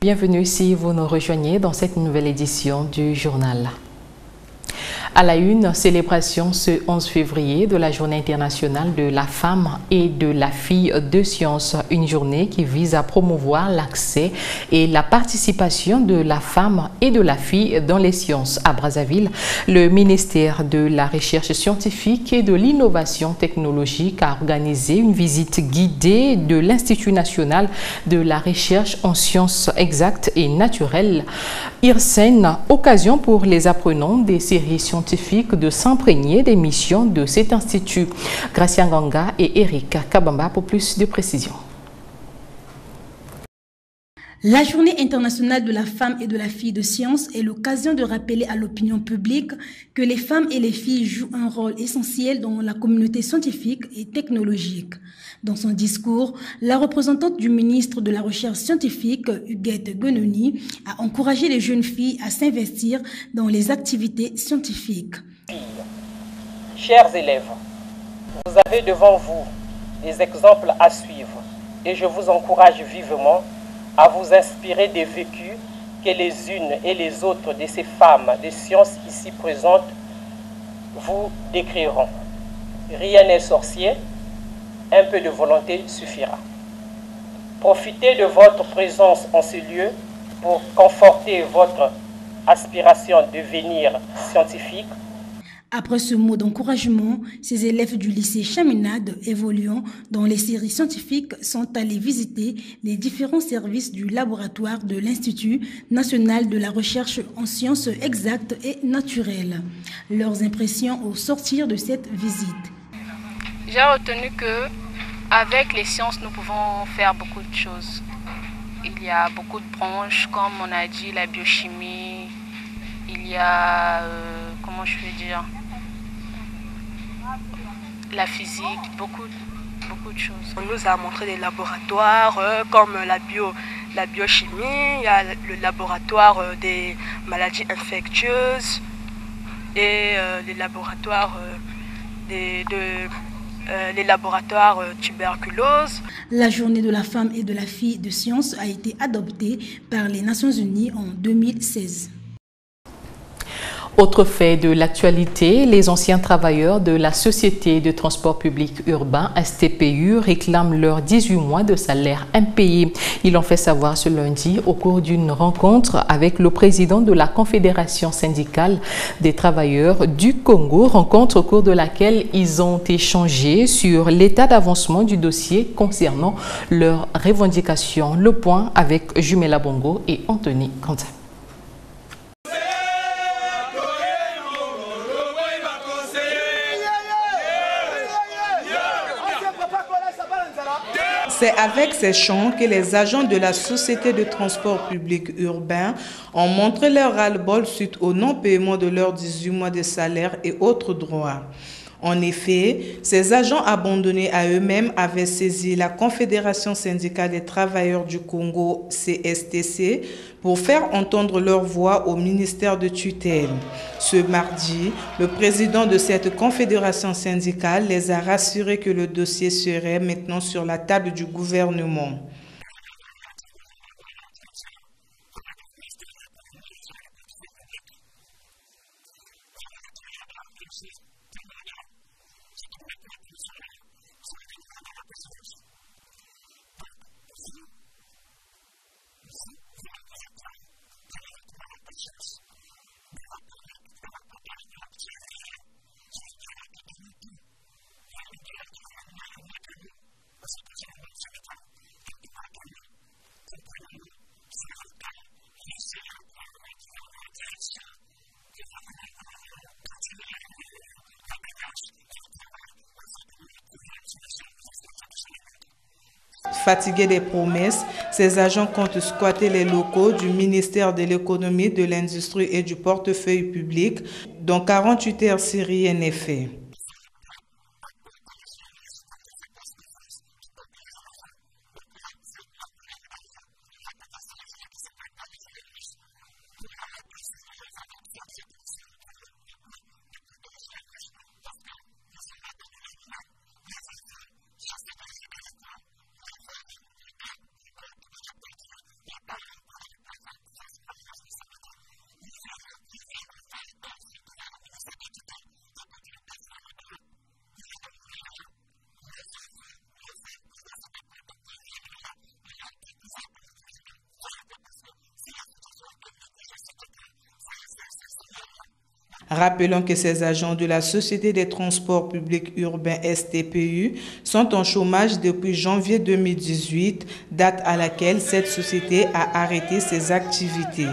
Bienvenue si vous nous rejoignez dans cette nouvelle édition du journal. À la une, célébration ce 11 février de la Journée internationale de la femme et de la fille de sciences. Une journée qui vise à promouvoir l'accès et la participation de la femme et de la fille dans les sciences. À Brazzaville, le ministère de la Recherche scientifique et de l'Innovation technologique a organisé une visite guidée de l'Institut national de la recherche en sciences exactes et naturelles, IRSEN, occasion pour les apprenants des séries scientifiques de s'imprégner des missions de cet institut. Gracia Nganga et Eric Kabamba pour plus de précisions. La Journée internationale de la femme et de la fille de sciences est l'occasion de rappeler à l'opinion publique que les femmes et les filles jouent un rôle essentiel dans la communauté scientifique et technologique. Dans son discours, la représentante du ministre de la Recherche scientifique, Huguette Guenoni, a encouragé les jeunes filles à s'investir dans les activités scientifiques. Chers élèves, vous avez devant vous des exemples à suivre et je vous encourage vivement à vous inspirer des vécus que les unes et les autres de ces femmes de sciences ici présentes vous décriront. Rien n'est sorcier, un peu de volonté suffira. Profitez de votre présence en ce lieu pour conforter votre aspiration de devenir scientifique. Après ce mot d'encouragement, ces élèves du lycée Chaminade évoluant dans les séries scientifiques sont allés visiter les différents services du laboratoire de l'Institut national de la recherche en sciences exactes et naturelles. Leurs impressions au sortir de cette visite. J'ai retenu que avec les sciences, nous pouvons faire beaucoup de choses. Il y a beaucoup de branches, comme on a dit, la biochimie, il y a, comment je vais dire, la physique, beaucoup de choses. On nous a montré des laboratoires comme la biochimie, il y a le laboratoire des maladies infectieuses et les laboratoires les laboratoires tuberculose. La journée de la femme et de la fille de sciences a été adoptée par les Nations Unies en 2016. Autre fait de l'actualité, les anciens travailleurs de la Société de transport public urbain, STPU, réclament leurs 18 mois de salaire impayés. Ils l'ont fait savoir ce lundi au cours d'une rencontre avec le président de la Confédération syndicale des travailleurs du Congo, rencontre au cours de laquelle ils ont échangé sur l'état d'avancement du dossier concernant leurs revendications. Le point avec Jumela Bongo et Anthony Kanza. C'est avec ces chants que les agents de la Société de transport public urbain ont montré leur ras-le-bol suite au non-paiement de leurs 18 mois de salaire et autres droits. En effet, ces agents abandonnés à eux-mêmes avaient saisi la Confédération syndicale des travailleurs du Congo, CSTC, pour faire entendre leur voix au ministère de tutelle. Ce mardi, le président de cette confédération syndicale les a rassurés que le dossier serait maintenant sur la table du gouvernement. Fatigués des promesses, ces agents comptent squatter les locaux du ministère de l'économie, de l'industrie et du portefeuille public, dont 48 heures si rien n'est fait. Rappelons que ces agents de la Société des transports publics urbains STPU sont en chômage depuis janvier 2018, date à laquelle cette société a arrêté ses activités.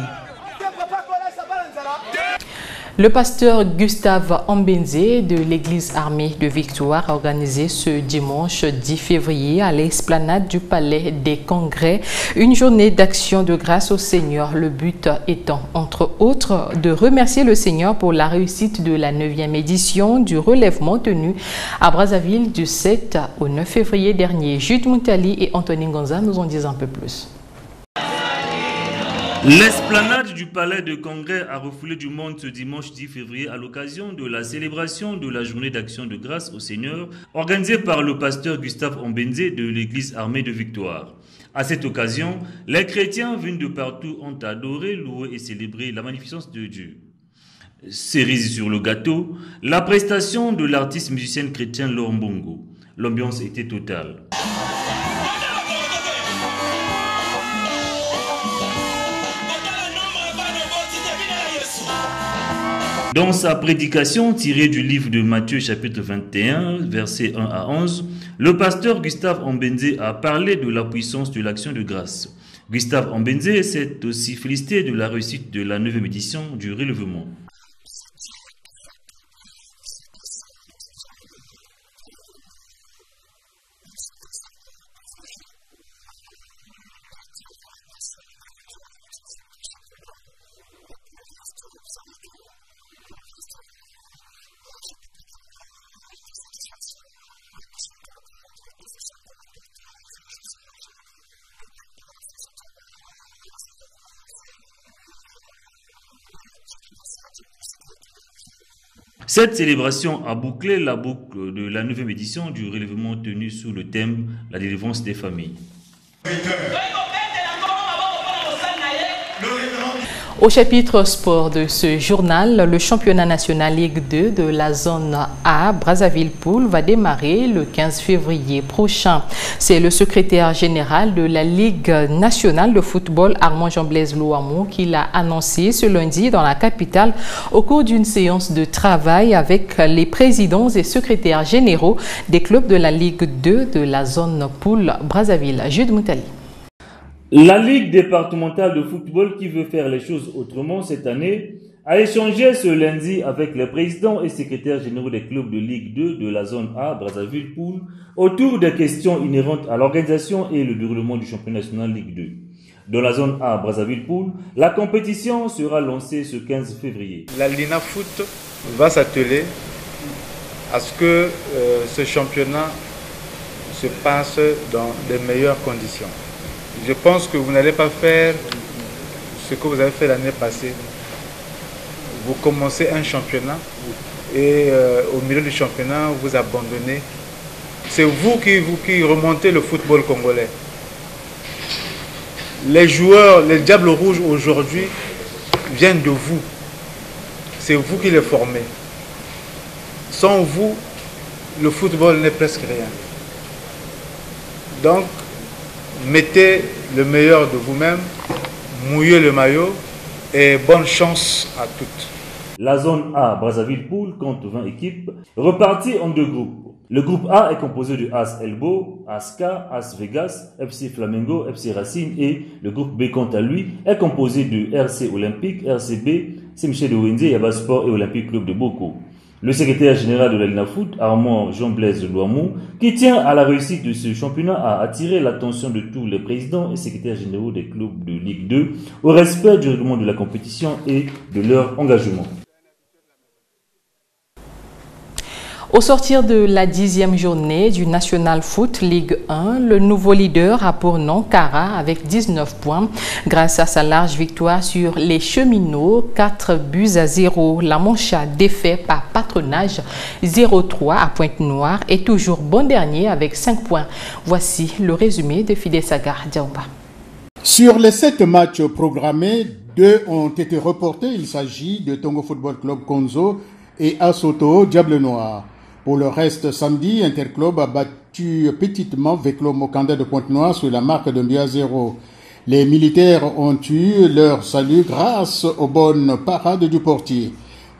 Le pasteur Gustave Ambenze de l'église armée de Victoire a organisé ce dimanche 10 février à l'esplanade du Palais des Congrès une journée d'action de grâce au Seigneur. Le but étant, entre autres, de remercier le Seigneur pour la réussite de la 9e édition du relèvement tenu à Brazzaville du 7 au 9 février dernier. Jude Moutali et Anthony Gonza nous en disent un peu plus. L'esplanade du Palais de Congrès a refoulé du monde ce dimanche 10 février à l'occasion de la célébration de la journée d'action de grâce au Seigneur organisée par le pasteur Gustave Ambenze de l'église armée de Victoire. À cette occasion, les chrétiens venus de partout ont adoré, loué et célébré la magnificence de Dieu. Cerise sur le gâteau, la prestation de l'artiste musicienne chrétienne Laure Mbongo. L'ambiance était totale. Dans sa prédication tirée du livre de Matthieu chapitre 21, versets 1 à 11, le pasteur Gustave Ambenze a parlé de la puissance de l'action de grâce. Gustave Ambenze s'est aussi félicité de la réussite de la 9e édition du relèvement. Cette célébration a bouclé la boucle de la 9e édition du relèvement tenu sous le thème « La délivrance des familles ». Au chapitre sport de ce journal, le championnat national Ligue 2 de la zone A, Brazzaville-Pool, va démarrer le 15 février prochain. C'est le secrétaire général de la Ligue nationale de football, Armand Jean-Blaise Louamou, qui l'a annoncé ce lundi dans la capitale au cours d'une séance de travail avec les présidents et secrétaires généraux des clubs de la Ligue 2 de la zone Pool Brazzaville. Jude Moutali. La Ligue départementale de football qui veut faire les choses autrement cette année a échangé ce lundi avec les présidents et secrétaires généraux des clubs de Ligue 2 de la zone A, Brazzaville-Pool, autour des questions inhérentes à l'organisation et le déroulement du championnat national Ligue 2. Dans la zone A, Brazzaville-Pool, la compétition sera lancée ce 15 février. La Lina Foot va s'atteler à ce que ce championnat se passe dans les meilleures conditions. Je pense que vous n'allez pas faire ce que vous avez fait l'année passée. Vous commencez un championnat et au milieu du championnat, vous abandonnez. C'est vous qui remontez le football congolais. Les joueurs, les Diables Rouges aujourd'hui viennent de vous. C'est vous qui les formez. Sans vous, le football n'est presque rien. Donc, mettez le meilleur de vous-même, mouillez le maillot et bonne chance à toutes. La zone A, Brazzaville-Pool, compte 20 équipes, reparties en deux groupes. Le groupe A est composé de AS Elbo, ASCA, AS Vegas, FC Flamengo, FC Racine et le groupe B, quant à lui, est composé de RC Olympique, RCB, Saint-Michel de Wenze, Yaba Sport et Olympique Club de Boko. Le secrétaire général de la Lina Foot, Armand Jean-Blaise Louamou, qui tient à la réussite de ce championnat, a attiré l'attention de tous les présidents et secrétaires généraux des clubs de Ligue 2 au respect du règlement de la compétition et de leur engagement. Au sortir de la 10e journée du National Foot Ligue 1, le nouveau leader a pour nom Kara avec 19 points. Grâce à sa large victoire sur les Cheminots, 4-0. La Manche a défait par patronage 0-3 à Pointe-Noire et toujours bon dernier avec 5 points. Voici le résumé de Fidé Sagar Diaomba. Sur les 7 matchs programmés, 2 ont été reportés. Il s'agit de Tongo Football Club Konzo et Asoto Diable Noir. Pour le reste, samedi, Interclub a battu petitement Veclo Mokanda de Pointe-Noire sur la marque de 2-0. Les militaires ont eu leur salut grâce aux bonnes parades du portier.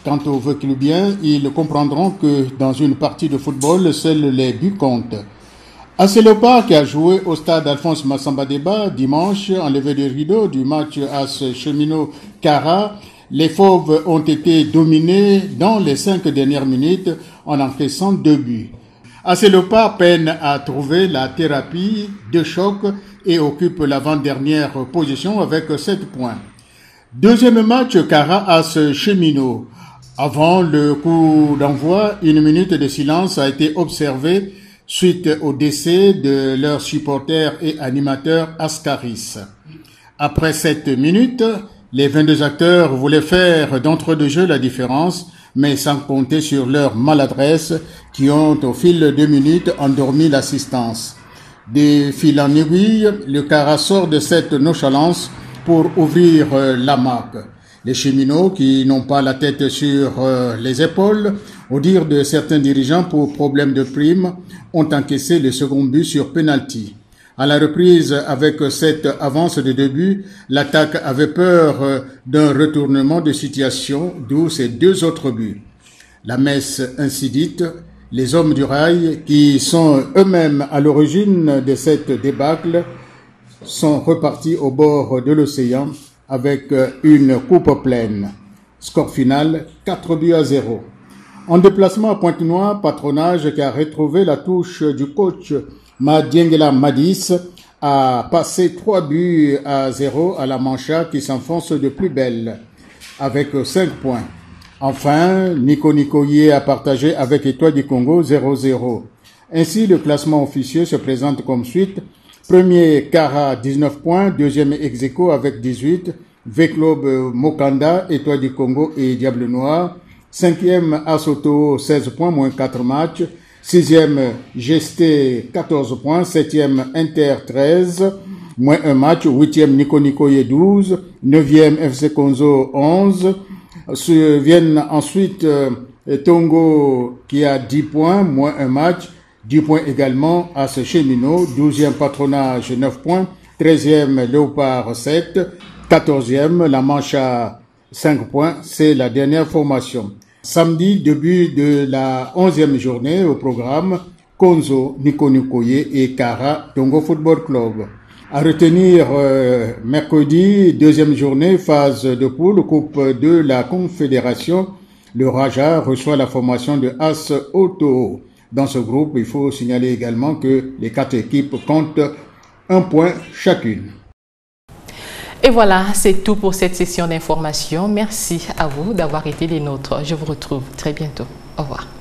Quant aux Vauclubiens, ils comprendront que dans une partie de football, seuls les buts comptent. AS Léopard, qui a joué au stade Alphonse Massamba-Débat dimanche, en levée de rideau du match AS Cheminot-Kara, les Fauves ont été dominés dans les 5 dernières minutes en encaissant 2 buts. AS Léopard peine à trouver la thérapie de choc et occupe l'avant-dernière position avec 7 points. Deuxième match, Kara AS Cheminot. Avant le coup d'envoi, 1 minute de silence a été observée suite au décès de leur supporter et animateur Ascaris. Après 7 minutes, les 22 acteurs voulaient faire d'entre-deux-jeux la différence, mais sans compter sur leur maladresse qui ont, au fil de minutes, endormi l'assistance. De fil en aiguille, le Kara sort de cette nonchalance pour ouvrir la marque. Les cheminots, qui n'ont pas la tête sur les épaules, au dire de certains dirigeants pour problème de prime, ont encaissé le second but sur penalty. À la reprise, avec cette avance de 2 buts, l'attaque avait peur d'un retournement de situation, d'où ces 2 autres buts. La messe ainsi dite, les hommes du rail, qui sont eux-mêmes à l'origine de cette débâcle, sont repartis au bord de l'océan avec une coupe pleine. Score final, 4-0. En déplacement à Pointe-Noire, Patronage, qui a retrouvé la touche du coach Madiengela Madis, a passé 3-0 à la Mancha qui s'enfonce de plus belle avec 5 points. Enfin, Nico Nicoye a partagé avec Étoile du Congo 0-0. Ainsi, le classement officieux se présente comme suite. Premier, Kara, 19 points. Deuxième, Execo avec 18. V-Club Mokanda, Étoile du Congo et Diable Noir. Cinquième, Asoto, 16 points, moins 4 matchs. Sixième, Gesté, 14 points. Septième, Inter, 13, moins 1 match. Huitième, Nico Nicoye, 12. Neuvième, FC Konzo, 11. Viennent ensuite Tongo qui a 10 points, moins 1 match. 10 points également à ce Cheminot. 12e Patronage, 9 points. 13e Léopard, 7. 14e La Mancha, 5 points. C'est la dernière formation. Samedi, début de la 11e journée au programme, Konzo, Nico Nicoye et Kara, Tongo Football Club. À retenir mercredi, 2e journée, phase de poule, Coupe de la Confédération. Le Raja reçoit la formation de AS Auto. Dans ce groupe, il faut signaler également que les 4 équipes comptent 1 point chacune. Et voilà, c'est tout pour cette session d'information. Merci à vous d'avoir été des nôtres. Je vous retrouve très bientôt. Au revoir.